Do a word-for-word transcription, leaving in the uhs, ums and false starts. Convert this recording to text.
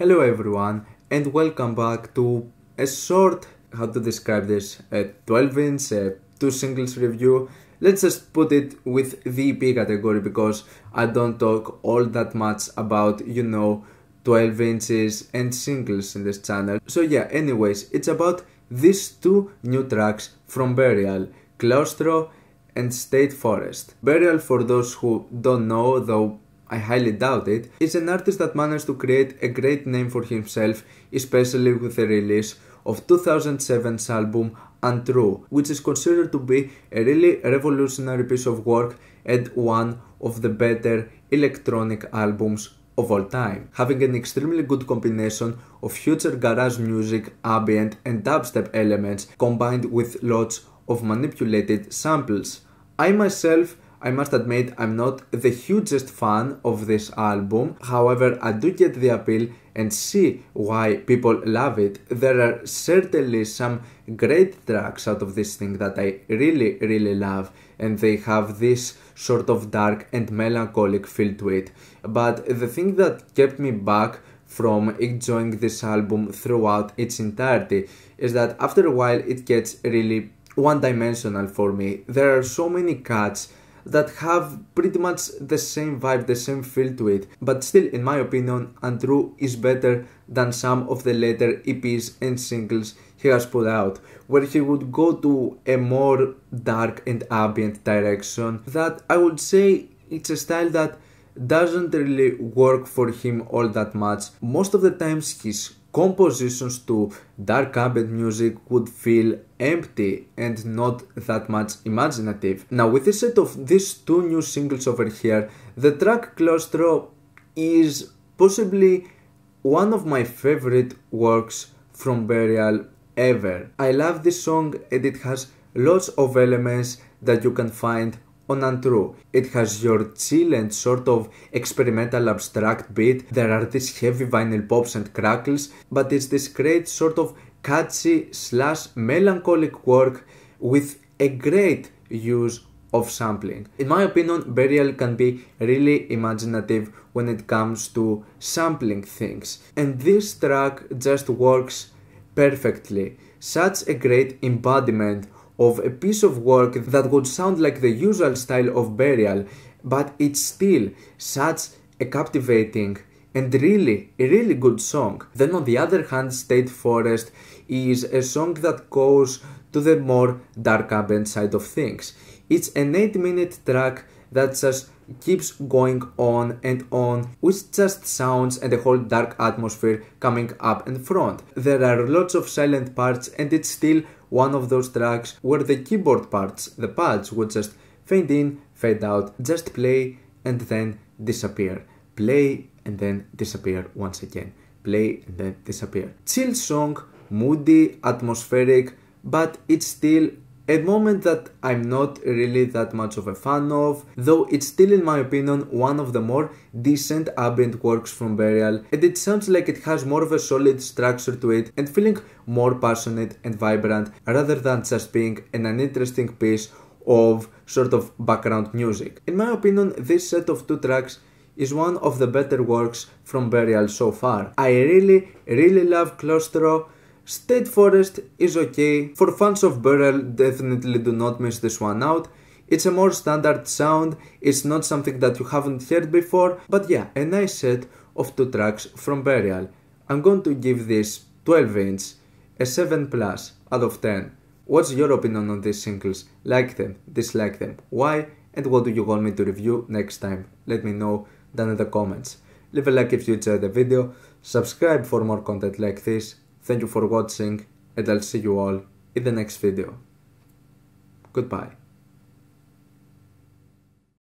Hello everyone and welcome back to a short, how to describe this, a twelve inch, a two singles review. Let's just put it with the E P category because I don't talk all that much about, you know, twelve inches and singles in this channel. So yeah, anyways, it's about these two new tracks from Burial, Claustro and State Forest. Burial, for those who don't know, though I highly doubt it, is an artist that managed to create a great name for himself, especially with the release of two thousand seven's album Untrue, which is considered to be a really revolutionary piece of work and one of the better electronic albums of all time, having an extremely good combination of future garage music, ambient and dubstep elements combined with lots of manipulated samples. I myself, I must admit, I'm not the hugest fan of this album, however I do get the appeal and see why people love it. There are certainly some great tracks out of this thing that I really really love, and they have this sort of dark and melancholic feel to it. But the thing that kept me back from enjoying this album throughout its entirety is that after a while it gets really one-dimensional for me. There are so many cuts that have pretty much the same vibe, the same feel to it, but still, in my opinion, Untrue is better than some of the later E Ps and singles he has put out, where he would go to a more dark and ambient direction that I would say it's a style that doesn't really work for him all that much. Most of the times his compositions to dark ambient music would feel empty and not that much imaginative. Now, with the set of these two new singles over here, the track Claustro is possibly one of my favorite works from Burial ever. I love this song and it has lots of elements that you can find on Untrue. It has your chill and sort of experimental abstract beat. There are these heavy vinyl pops and crackles, but it's this great sort of catchy slash melancholic work with a great use of sampling. In my opinion, Burial can be really imaginative when it comes to sampling things, and this track just works perfectly. Such a great embodiment of a piece of work that would sound like the usual style of Burial, but it's still such a captivating and really, a really good song. Then on the other hand, State Forest is a song that goes to the more dark ambient side of things. It's an eight minute track that just keeps going on and on with just sounds and a whole dark atmosphere coming up in front. There are lots of silent parts and it's still one of those tracks where the keyboard parts, the pads, would just fade in, fade out, just play and then disappear. Play and then disappear once again. Play and then disappear. Chill song, moody, atmospheric, but it's still a moment that I'm not really that much of a fan of, though it's still, in my opinion, one of the more decent ambient works from Burial, and it sounds like it has more of a solid structure to it and feeling more passionate and vibrant rather than just being an uninteresting piece of sort of background music. In my opinion, this set of two tracks is one of the better works from Burial so far. I really, really love Claustro. State Forest is okay. For fans of Burial, definitely do not miss this one out. It's a more standard sound, it's not something that you haven't heard before, but yeah, a nice set of two tracks from Burial. I'm going to give this twelve inch a seven plus out of ten. What's your opinion on these singles? Like them, dislike them, why, and what do you want me to review next time? Let me know down in the comments. Leave a like if you enjoyed the video, subscribe for more content like this. Thank you for watching and I'll see you all in the next video. Goodbye.